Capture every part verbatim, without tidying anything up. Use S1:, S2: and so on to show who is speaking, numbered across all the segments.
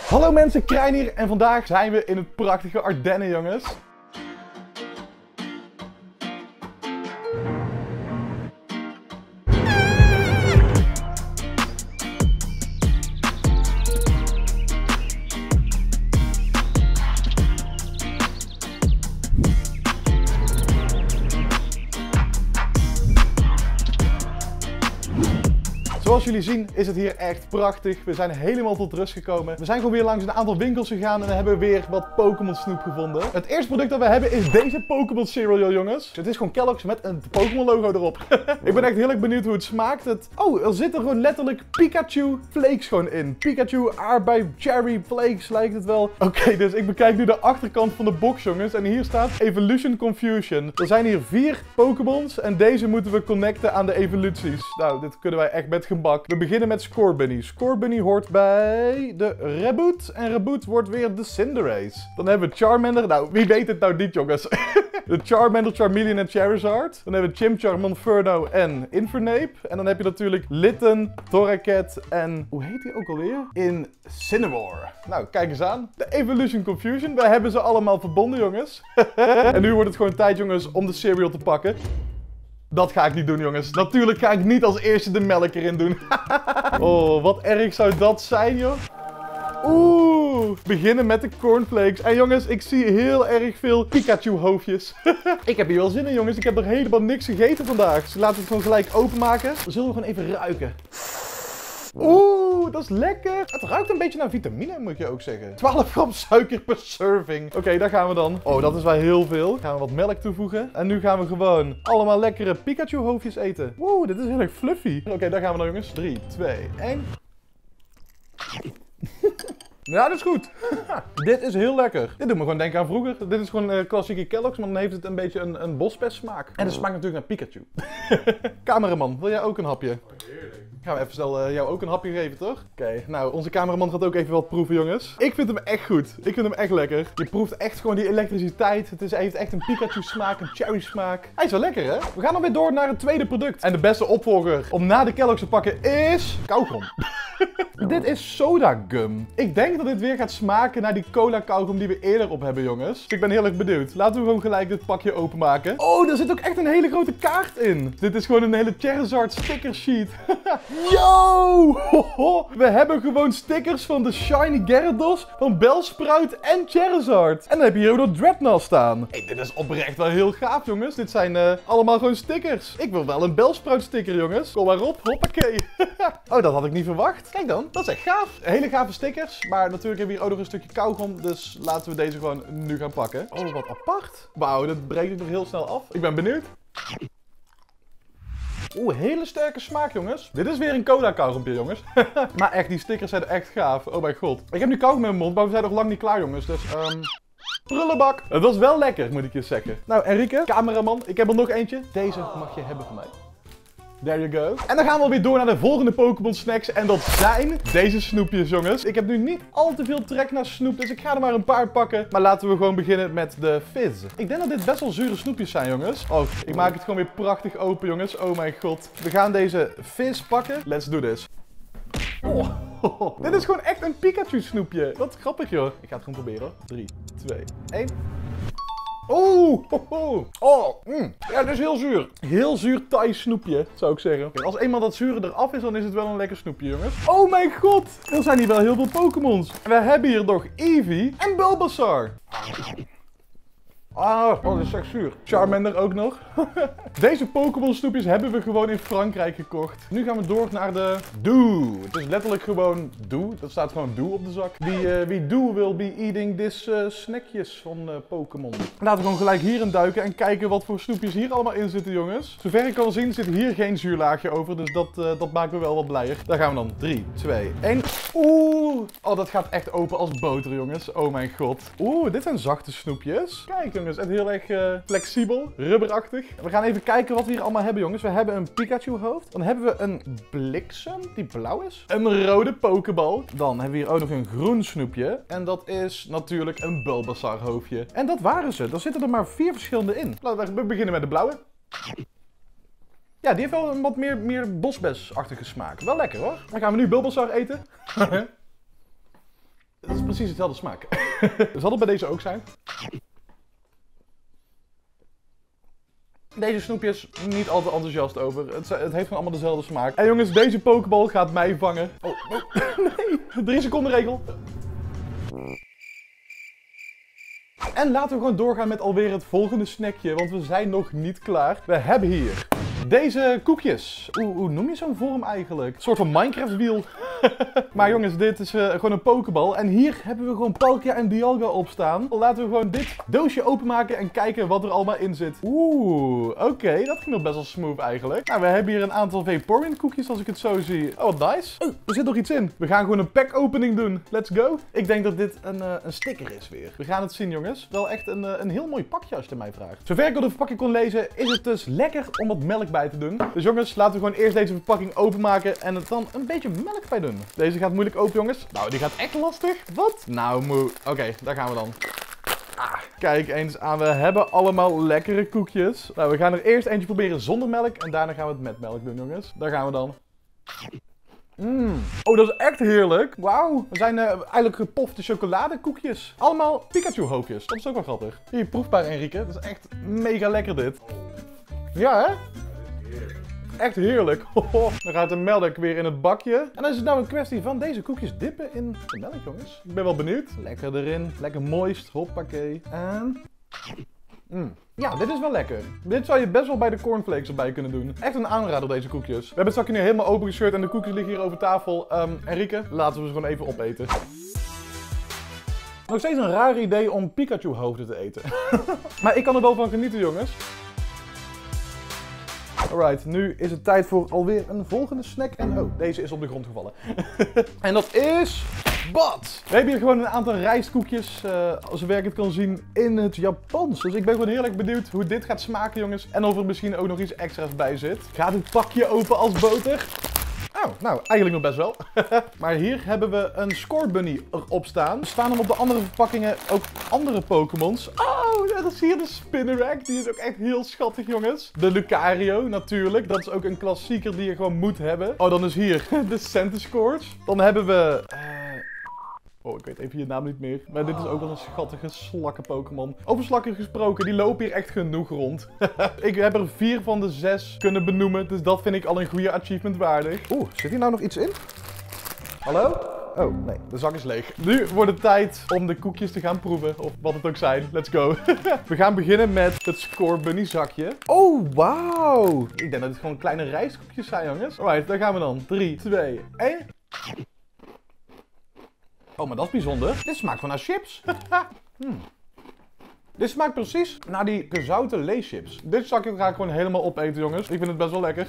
S1: Hallo mensen, Krijn hier en vandaag zijn we in het prachtige Ardennen, jongens. Zoals jullie zien is het hier echt prachtig. We zijn helemaal tot rust gekomen. We zijn gewoon weer langs een aantal winkels gegaan en dan hebben we weer wat Pokémon snoep gevonden. Het eerste product dat we hebben is deze Pokémon cereal, jongens. Het is gewoon Kellogg's met een Pokémon logo erop. Ik ben echt heel erg benieuwd hoe het smaakt. Het... Oh, er zitten gewoon letterlijk Pikachu flakes gewoon in. Pikachu, aardbei, cherry flakes lijkt het wel. Oké, okay, dus ik bekijk nu de achterkant van de box, jongens. En hier staat Evolution Confusion. Er zijn hier vier Pokémons en deze moeten we connecten aan de evoluties. Nou, dit kunnen wij echt met gebak. We beginnen met Scorbunny. Scorbunny hoort bij de Reboot. En Reboot wordt weer de Cinderace. Dan hebben we Charmander. Nou, wie weet het nou niet, jongens. De Charmander, Charmeleon en Charizard. Dan hebben we Chimchar, Monferno en Infernape. En dan heb je natuurlijk Litten, Torracat en... hoe heet die ook alweer? Incineroar. Nou, kijk eens aan. De Evolution Confusion. We hebben ze allemaal verbonden, jongens. En nu wordt het gewoon tijd, jongens, om de cereal te pakken. Dat ga ik niet doen, jongens. Natuurlijk ga ik niet als eerste de melk erin doen. Oh, wat erg zou dat zijn, joh. Oeh, beginnen met de cornflakes. En jongens, ik zie heel erg veel Pikachu-hoofdjes. Ik heb hier wel zin in, jongens. Ik heb nog helemaal niks gegeten vandaag. Dus laten we het gewoon gelijk openmaken. Dan zullen we gewoon even ruiken. Oeh, dat is lekker. Het ruikt een beetje naar vitamine, moet je ook zeggen. twaalf gram suiker per serving. Oké, okay, daar gaan we dan. Oh, dat is wel heel veel. Gaan we wat melk toevoegen. En nu gaan we gewoon allemaal lekkere Pikachu hoofdjes eten. Oeh, dit is heel erg fluffy. Oké, okay, daar gaan we dan, jongens. drie, twee, één. Ja, dat is goed. Dit is heel lekker. Dit doet me gewoon denken aan vroeger. Dit is gewoon uh, klassieke Kellogg's, maar dan heeft het een beetje een, een bospest smaak. En het smaakt natuurlijk naar Pikachu. Cameraman, wil jij ook een hapje? Heerlijk. Gaan we even snel uh, jou ook een hapje geven, toch? Oké, okay, nou, onze cameraman gaat ook even wat proeven, jongens. Ik vind hem echt goed. Ik vind hem echt lekker. Je proeft echt gewoon die elektriciteit. Het is, hij heeft echt een Pikachu smaak, een cherry smaak. Hij is wel lekker, hè? We gaan dan weer door naar het tweede product. En de beste opvolger om na de Kellogg's te pakken is... kauwgom. Dit is soda gum. Ik denk dat dit weer gaat smaken naar die cola kauwgom die we eerder op hebben, jongens. Dus ik ben heel erg benieuwd. Laten we gewoon gelijk dit pakje openmaken. Oh, er zit ook echt een hele grote kaart in. Dit is gewoon een hele Charizard sticker sheet. Yo! We hebben gewoon stickers van de Shiny Gyarados, van Bellsprout en Charizard. En dan heb je hier ook nog Dreadnought staan. Hey, dit is oprecht wel heel gaaf, jongens. Dit zijn uh, allemaal gewoon stickers. Ik wil wel een Bellsprout sticker, jongens. Kom maar op. Hoppakee. Oh, dat had ik niet verwacht. Kijk dan, dat is echt gaaf. Hele gave stickers. Maar natuurlijk hebben we hier ook nog een stukje kauwgom. Dus laten we deze gewoon nu gaan pakken. Oh, wat apart. Wauw, dat breekt ik nog heel snel af. Ik ben benieuwd. Oeh, hele sterke smaak, jongens. Dit is weer een cola kauwgompje, jongens. Maar echt, die stickers zijn echt gaaf. Oh mijn god. Ik heb nu kauwgom in mijn mond, maar we zijn nog lang niet klaar, jongens. Dus, um... prullenbak. Het was wel lekker, moet ik je zeggen. Nou, Enrique, cameraman, ik heb er nog eentje. Deze mag je hebben van mij. There you go. En dan gaan we weer door naar de volgende Pokémon snacks. En dat zijn deze snoepjes, jongens. Ik heb nu niet al te veel trek naar snoep, dus ik ga er maar een paar pakken. Maar laten we gewoon beginnen met de fizz. Ik denk dat dit best wel zure snoepjes zijn, jongens. Oh, ik maak het gewoon weer prachtig open, jongens. Oh mijn god. We gaan deze fizz pakken. Let's do this. Oh, oh, oh. Dit is gewoon echt een Pikachu snoepje. Wat grappig, joh. Ik ga het gewoon proberen. drie, twee, één. Oeh, ho, ho. Oh, mm. Ja, dit is heel zuur. Heel zuur Thai snoepje, zou ik zeggen. Okay, als eenmaal dat zure eraf is, dan is het wel een lekker snoepje, jongens. Oh mijn god, er zijn hier wel heel veel Pokémons. We hebben hier nog Eevee en Bulbasaur. Ah, oh, dat is echt zuur. Charmander ook nog. Deze Pokémon snoepjes hebben we gewoon in Frankrijk gekocht. Nu gaan we door naar de Doe. Het is letterlijk gewoon Doe. Dat staat gewoon Doe op de zak. Wie, uh, wie Doe will be eating this uh, snackjes van uh, Pokémon. Laten we gewoon gelijk hierin duiken en kijken wat voor snoepjes hier allemaal in zitten, jongens. Zover ik kan zien zit hier geen zuurlaagje over. Dus dat, uh, dat maakt me wel wat blijer. Daar gaan we dan. drie, twee, één. Oeh. Oh, dat gaat echt open als boter, jongens. Oh mijn god. Oeh, dit zijn zachte snoepjes. Kijk, jongens. En heel erg uh, flexibel, rubberachtig. We gaan even kijken wat we hier allemaal hebben, jongens. We hebben een Pikachu hoofd. Dan hebben we een bliksem die blauw is. Een rode pokeball. Dan hebben we hier ook nog een groen snoepje. En dat is natuurlijk een Bulbasaur hoofdje. En dat waren ze. Er zitten er maar vier verschillende in. Laten we beginnen met de blauwe. Ja, die heeft wel een wat meer, meer bosbesachtige smaak. Wel lekker, hoor. Dan gaan we nu Bulbasaur eten. Het is precies hetzelfde smaak. Zal het bij deze ook zijn? Deze snoepjes, niet al te enthousiast over. Het, het heeft gewoon allemaal dezelfde smaak. En jongens, deze pokeball gaat mij vangen. Oh, oh. Nee. Drie seconden regel. En laten we gewoon doorgaan met alweer het volgende snackje, want we zijn nog niet klaar. We hebben hier deze koekjes. Hoe, hoe noem je zo'n vorm eigenlijk? Een soort van Minecraft wiel. Maar jongens, dit is uh, gewoon een pokeball. En hier hebben we gewoon Palkia en Dialga op staan. Laten we gewoon dit doosje openmaken en kijken wat er allemaal in zit. Oeh, oké, okay, dat ging nog best wel smooth eigenlijk. Nou, we hebben hier een aantal Vaporeon koekjes als ik het zo zie. Oh, wat nice. Oh, er zit nog iets in. We gaan gewoon een pack opening doen. Let's go. Ik denk dat dit een, uh, een sticker is weer. We gaan het zien, jongens. Wel echt een, uh, een heel mooi pakje als je het mij vraagt. Zover ik al de verpakking kon lezen, is het dus lekker om wat melk bij te doen. Dus jongens, laten we gewoon eerst deze verpakking openmaken en er dan een beetje melk bij doen. Deze gaat moeilijk open, jongens. Nou, die gaat echt lastig. Wat? Nou, moe. Oké, okay, daar gaan we dan. Ah, kijk eens aan. We hebben allemaal lekkere koekjes. Nou, we gaan er eerst eentje proberen zonder melk en daarna gaan we het met melk doen, jongens. Daar gaan we dan. Mm. Oh, dat is echt heerlijk. Wauw. We zijn uh, eigenlijk gepofte chocoladekoekjes. Allemaal Pikachu hoofdjes. Dat is ook wel grappig. Hier, proefbaar, Enrique. Dat is echt mega lekker dit. Ja, hè? Echt heerlijk. Dan gaat de melk weer in het bakje. En dan is het nou een kwestie van deze koekjes dippen in de melk, jongens. Ik ben wel benieuwd. Lekker erin. Lekker moist. Hoppakee. En... Mm. Ja, dit is wel lekker. Dit zou je best wel bij de cornflakes erbij kunnen doen. Echt een aanrader, deze koekjes. We hebben het zakje nu helemaal opengescheurd en de koekjes liggen hier over tafel. Um, Enrique, laten we ze gewoon even opeten. Nog steeds een raar idee om Pikachu hoofden te eten. Maar ik kan er wel van genieten, jongens. Alright, nu is het tijd voor alweer een volgende snack. En oh, deze is op de grond gevallen. En dat is... Bad! We hebben hier gewoon een aantal rijstkoekjes, uh, zover ik het kan zien, in het Japans. Dus ik ben gewoon heel erg benieuwd hoe dit gaat smaken, jongens. En of er misschien ook nog iets extra's bij zit. Gaat het pakje open als boter? Oh, nou, eigenlijk nog best wel. Maar hier hebben we een Scorbunny erop staan. Er staan hem op de andere verpakkingen ook andere Pokémons. Oh, dat is hier de Spinarak. Die is ook echt heel schattig, jongens. De Lucario, natuurlijk. Dat is ook een klassieker die je gewoon moet hebben. Oh, dan is hier de Centiskorch. Dan hebben we... Uh... Oh, ik weet even je naam niet meer. Maar dit is ook wel een schattige slakken-Pokémon. Over slakken gesproken, die lopen hier echt genoeg rond. Ik heb er vier van de zes kunnen benoemen. Dus dat vind ik al een goede achievement waardig. Oeh, zit hier nou nog iets in? Hallo? Oh, nee, de zak is leeg. Nu wordt het tijd om de koekjes te gaan proeven. Of wat het ook zijn. Let's go. We gaan beginnen met het Scorbunny zakje. Oh, wauw. Ik denk dat het gewoon kleine rijstkoekjes zijn, jongens. Alright, daar gaan we dan. drie, twee, één. Oh, maar dat is bijzonder. Dit smaakt gewoon naar chips. hmm. Dit smaakt precies naar die gezouten Lay's-chips. Dit zakje ga ik gewoon helemaal opeten, jongens. Ik vind het best wel lekker.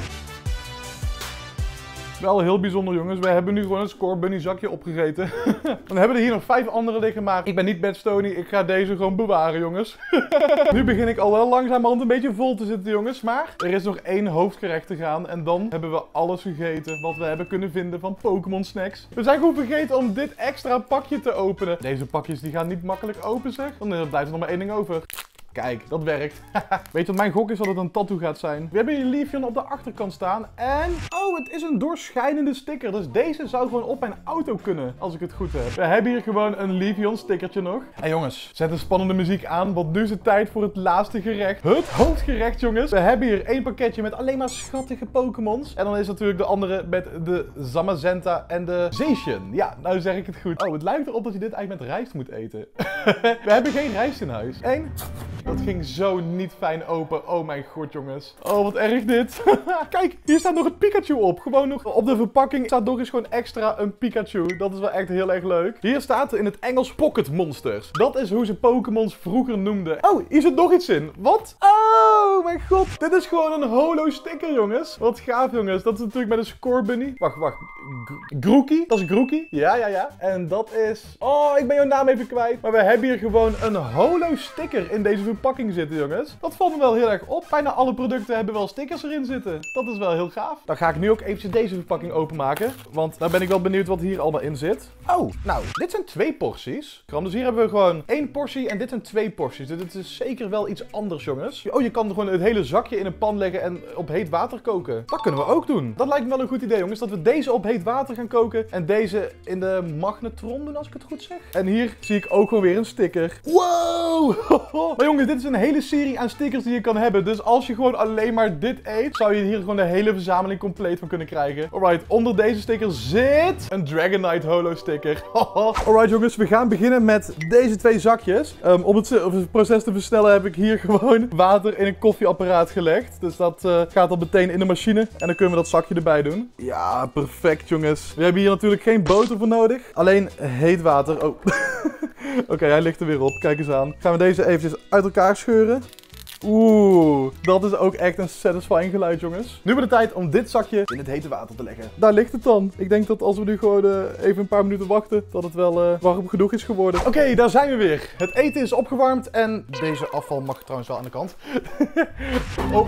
S1: Wel heel bijzonder, jongens. We hebben nu gewoon een Scorbunny zakje opgegeten. Dan hebben we er hier nog vijf andere liggen, maar ik ben niet Bad Stony. Ik ga deze gewoon bewaren, jongens. Nu begin ik al wel langzamerhand een beetje vol te zitten, jongens. Maar er is nog één hoofdgerecht te gaan. En dan hebben we alles gegeten wat we hebben kunnen vinden van Pokémon snacks. We zijn gewoon vergeten om dit extra pakje te openen. Deze pakjes die gaan niet makkelijk open, zeg. Dan blijft er nog maar één ding over. Kijk, dat werkt. Weet je wat mijn gok is dat het een tattoo gaat zijn? We hebben hier Leafeon op de achterkant staan. En... Oh, het is een doorschijnende sticker. Dus deze zou gewoon op mijn auto kunnen, als ik het goed heb. We hebben hier gewoon een Leafeon stickertje nog. En jongens, zet een spannende muziek aan, want nu is het tijd voor het laatste gerecht. Het hoofdgerecht, jongens. We hebben hier één pakketje met alleen maar schattige Pokémons. En dan is natuurlijk de andere met de Zamazenta en de Zacian. Ja, nou zeg ik het goed. Oh, het lijkt erop dat je dit eigenlijk met rijst moet eten. We hebben geen rijst in huis. Eén... Dat ging zo niet fijn open. Oh mijn god, jongens. Oh, wat erg dit. Kijk, hier staat nog een Pikachu op. Gewoon nog op de verpakking staat nog eens gewoon extra een Pikachu. Dat is wel echt heel erg leuk. Hier staat er in het Engels Pocket Monsters. Dat is hoe ze Pokémons vroeger noemden. Oh, hier zit nog iets in. Wat? Oh mijn god. Dit is gewoon een holo sticker, jongens. Wat gaaf, jongens. Dat is natuurlijk met een Scorbunny. Wacht, wacht. Grookey. Dat is Grookey. Ja, ja, ja. En dat is... Oh, ik ben jouw naam even kwijt. Maar we hebben hier gewoon een holo sticker in deze verpakking zitten, jongens. Dat valt me wel heel erg op. Bijna alle producten hebben wel stickers erin zitten. Dat is wel heel gaaf. Dan ga ik nu ook eventjes deze verpakking openmaken. Want daar ben ik wel benieuwd wat hier allemaal in zit. Oh, nou, dit zijn twee porties. Dus hier hebben we gewoon één portie en dit zijn twee porties. Dus dit is zeker wel iets anders, jongens. Oh, je kan er gewoon het hele zakje in een pan leggen en op heet water koken. Dat kunnen we ook doen. Dat lijkt me wel een goed idee, jongens. Dat we deze op heet water gaan koken en deze in de magnetron doen, als ik het goed zeg. En hier zie ik ook gewoon weer een sticker. Wow! Maar jongens, dit is een hele serie aan stickers die je kan hebben. Dus als je gewoon alleen maar dit eet, zou je hier gewoon de hele verzameling compleet van kunnen krijgen. Alright, onder deze sticker zit een Dragonite holo sticker. Alright jongens, we gaan beginnen met deze twee zakjes. Um, om het, het proces te versnellen heb ik hier gewoon water in een koffieapparaat gelegd. Dus dat uh, gaat dan meteen in de machine. En dan kunnen we dat zakje erbij doen. Ja, perfect jongens. We hebben hier natuurlijk geen boter voor nodig. Alleen heet water. Oh. Oké, okay, hij ligt er weer op. Kijk eens aan. Gaan we deze eventjes uit elkaar scheuren. Oeh, dat is ook echt een satisfying geluid, jongens. Nu hebben we de tijd om dit zakje in het hete water te leggen. Daar ligt het dan. Ik denk dat als we nu gewoon uh, even een paar minuten wachten, dat het wel uh, warm genoeg is geworden. Oké, okay, daar zijn we weer. Het eten is opgewarmd en deze afval mag trouwens wel aan de kant. Oh,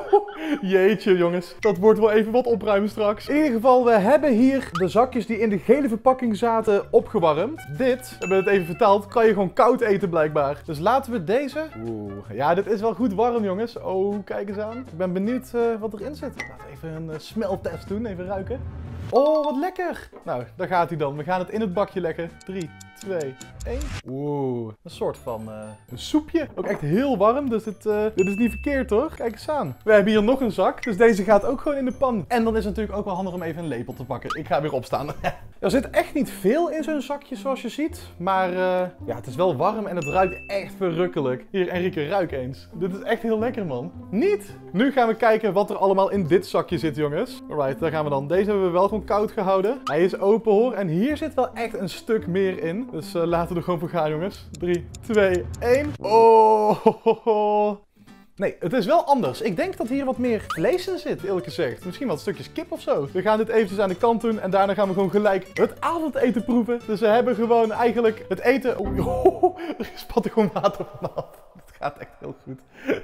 S1: jeetje, jongens. Dat wordt wel even wat opruimen straks. In ieder geval, we hebben hier de zakjes die in de gele verpakking zaten opgewarmd. Dit, we hebben het even verteld, kan je gewoon koud eten blijkbaar. Dus laten we deze... Oeh, ja, dit is wel goed. Goed warm, jongens. Oh, kijk eens aan. Ik ben benieuwd uh, wat erin zit. Laten we even een uh, smeltest doen. Even ruiken. Oh, wat lekker. Nou, daar gaat hij dan. We gaan het in het bakje leggen. drie, twee, één. Oeh, een soort van uh, een soepje. Ook echt heel warm, dus het, uh, dit is niet verkeerd, toch? Kijk eens aan. We hebben hier nog een zak, dus deze gaat ook gewoon in de pan. En dan is het natuurlijk ook wel handig om even een lepel te pakken. Ik ga weer opstaan. Er zit echt niet veel in zo'n zakje, zoals je ziet. Maar uh, ja, het is wel warm en het ruikt echt verrukkelijk. Hier, Enrique, ruik eens. Dit is echt heel lekker, man. Niet? Nu gaan we kijken wat er allemaal in dit zakje zit, jongens. Alright, daar gaan we dan. Deze hebben we wel gewoon koud gehouden. Hij is open, hoor. En hier zit wel echt een stuk meer in. Dus uh, laten we er gewoon voor gaan, jongens. drie, twee, één. Oh, ho, ho, ho. Nee, het is wel anders. Ik denk dat hier wat meer vlees in zit, eerlijk gezegd. Misschien wat stukjes kip of zo. We gaan dit eventjes aan de kant doen en daarna gaan we gewoon gelijk het avondeten proeven. Dus we hebben gewoon eigenlijk het eten... Oh, oh, er spat er gewoon water vanaf. Het gaat echt heel goed.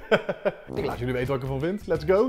S1: Ik laat jullie weten wat ik ervan vind. Let's go.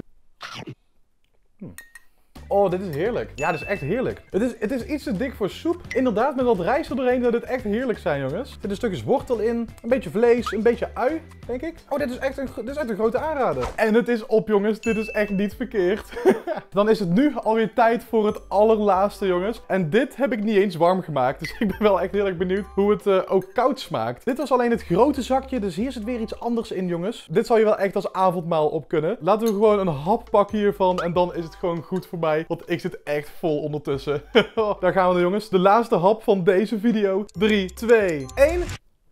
S1: Hm. Oh, dit is heerlijk. Ja, dit is echt heerlijk. Het is, het is iets te dik voor soep. Inderdaad, met wat rijst er doorheen zou dit echt heerlijk zijn, jongens. Er zitten stukjes wortel in, een beetje vlees, een beetje ui, denk ik. Oh, dit is echt een, dit is echt een grote aanrader. En het is op, jongens. Dit is echt niet verkeerd. Dan is het nu alweer tijd voor het allerlaatste, jongens. En dit heb ik niet eens warm gemaakt. Dus ik ben wel echt heel erg benieuwd hoe het uh, ook koud smaakt. Dit was alleen het grote zakje, dus hier zit weer iets anders in, jongens. Dit zal je wel echt als avondmaal op kunnen. Laten we gewoon een hap pakken hiervan en dan is het gewoon goed voor mij. Want ik zit echt vol ondertussen. Daar gaan we dan, jongens. De laatste hap van deze video. drie, twee, één.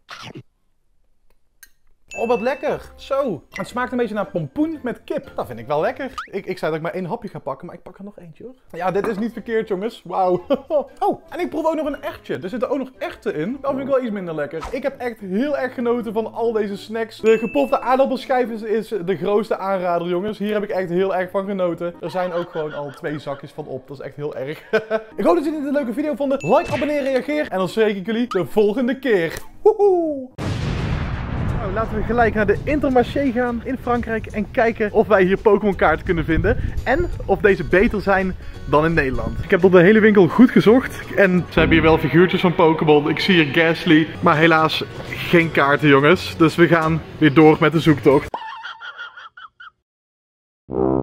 S1: Oh, wat lekker. Zo. Het smaakt een beetje naar pompoen met kip. Dat vind ik wel lekker. Ik, ik zei dat ik maar één hapje ga pakken, maar ik pak er nog eentje, hoor. Ja, dit is niet verkeerd, jongens. Wauw. Oh, en ik proef ook nog een erwtje. Er zitten ook nog erwten in. Dat vind ik wel iets minder lekker. Ik heb echt heel erg genoten van al deze snacks. De gepofte aardappelschijf is, is de grootste aanrader, jongens. Hier heb ik echt heel erg van genoten. Er zijn ook gewoon al twee zakjes van op. Dat is echt heel erg. Ik hoop dat jullie dit een leuke video vonden. Like, abonneer, reageer. En dan spreek ik jullie de volgende keer. Woehoe! Nou, laten we gelijk naar de Intermarché gaan in Frankrijk en kijken of wij hier Pokémon kaarten kunnen vinden. En of deze beter zijn dan in Nederland. Ik heb op de hele winkel goed gezocht. En ze hebben hier wel figuurtjes van Pokémon. Ik zie hier Ghastly. Maar helaas geen kaarten, jongens. Dus we gaan weer door met de zoektocht.